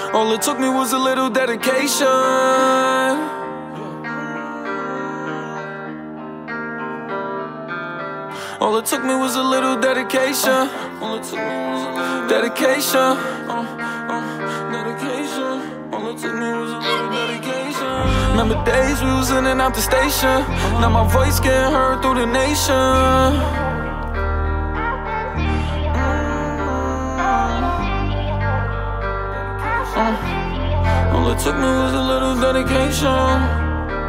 All it took me was a little dedication. All it took me was a little dedication. All it took me was a little dedication. Dedication. All it took me was a little dedication. Remember days we was in and out the station. Now my voice getting heard through the nation. All it took me was a little dedication.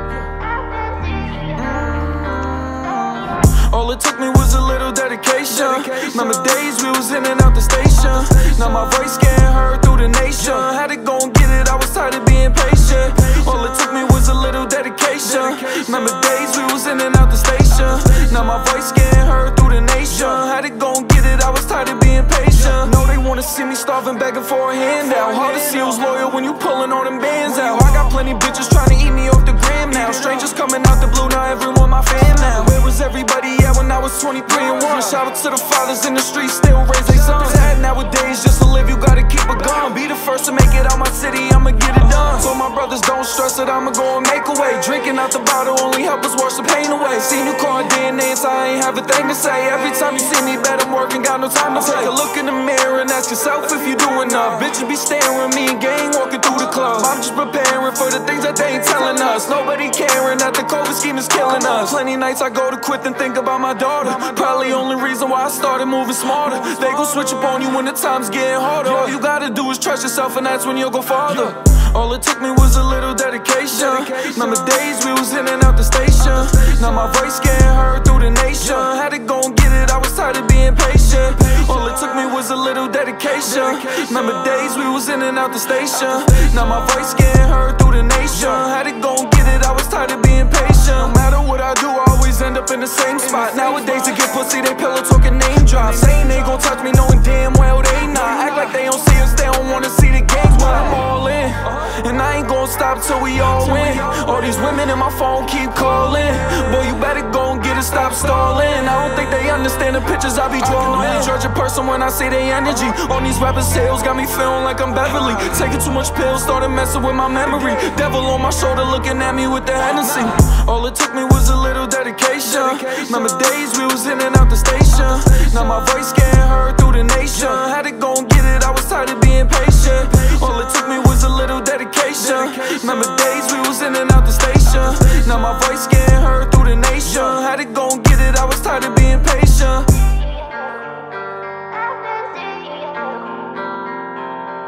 All it took me was a little dedication. Remember days we was in and out the station. Now my voice getting heard through the nation. Had to go and get it, I was tired of being patient. All it took me was a little dedication. Remember days we was in and out the station. Now my voice getting heard through the nation. Had to go and get it, I was tired of being patient. No, they wanna see me starving, begging for a handout. Hard to see who's loyal when you pulling all them bands out. I got plenty bitches trying to eat me off the gram now. Strangers coming out the blue, now everyone my fan now. Where was everybody at when I was 23 and 1? Shout out to the fathers in the streets, still raise their sons. Sad nowadays, just to live, you gotta keep it going. Be the first to make it out my city, I'ma get it done. So my brothers don't stress it, I'ma go and make a way. Drinking out the bottle only help us wash the pain away. Seen you call DNA, so I ain't have a thing to say. Every time you see me, bet I'm working, got no time to play. Take a look in the mirror and ask yourself if you do enough. Bitches be staring at me and gang walking through the club. I'm just preparing for the things that they ain't telling us. Nobody caring that the COVID scheme is killing us. Plenty nights I go to quit and think about my daughter. Probably only reason why I started moving smarter. They gon' switch up on you when the time's getting harder. All you gotta do is trust yourself and that's when you'll go farther. All it took me was a little dedication. Remember days we was in and out the station. Now my voice getting heard through the nation. Had to go and get it, I was tired of being patient. All it took me was a little dedication. Remember days we was in and out the station. Now my voice getting heard through the nation. Had to go and get it, I was tired of being patient. No matter what I do, I always end up in the same spot. Nowadays to get pussy, they pillow talking name drops. Saying they gon' touch me, knowing damn well they not. Act like they don't see us, they don't wanna see the games, but I'm all in. And I ain't gon' stop till we all win. All these women in my phone keep calling. Boy, you better go and get it, stop stalling. I don't think they understand the pictures I be drawing. I can really judge a person when I see their energy. On these rappers' sales got me feeling like I'm Beverly. Taking too much pills, started messing with my memory. Devil on my shoulder looking at me with the Hennessy. All it took me was a little dedication. Remember days we was in and out the station. Now my voice getting heard through the nation. Had to go and get it, I was tired of being